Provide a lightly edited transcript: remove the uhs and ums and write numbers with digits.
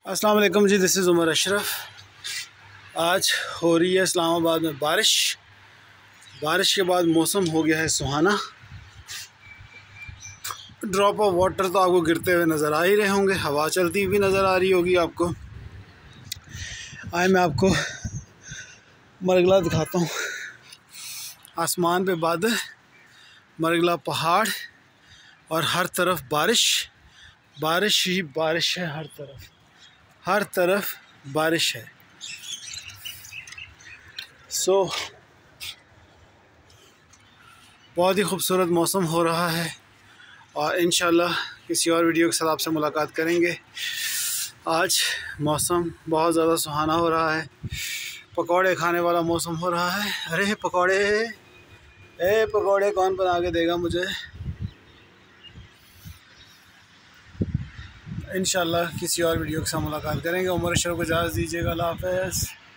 अस्सलाम वालेकुम जी, दिस इज़ उमर अशरफ। आज हो रही है इस्लामाबाद में बारिश। बारिश के बाद मौसम हो गया है सुहाना। ड्रॉप ऑफ वाटर तो आपको गिरते हुए नज़र आ ही रहे होंगे, हवा चलती हुई नज़र आ रही होगी आपको। आए मैं आपको मरगला दिखाता हूँ। आसमान पे बादल, मरगला पहाड़ और हर तरफ बारिश, बारिश ही बारिश है। हर तरफ बारिश है। बहुत ही खूबसूरत मौसम हो रहा है और इंशाल्लाह किसी और वीडियो के साथ आपसे मुलाकात करेंगे। आज मौसम बहुत ज़्यादा सुहाना हो रहा है, पकौड़े खाने वाला मौसम हो रहा है। अरे पकौड़े कौन बना के देगा मुझे। इंशाल्लाह किसी और वीडियो के साथ मुलाकात करेंगे। उमर अशरफ को इजाज़त दीजिएगा। अल्लाह हाफ़िज़।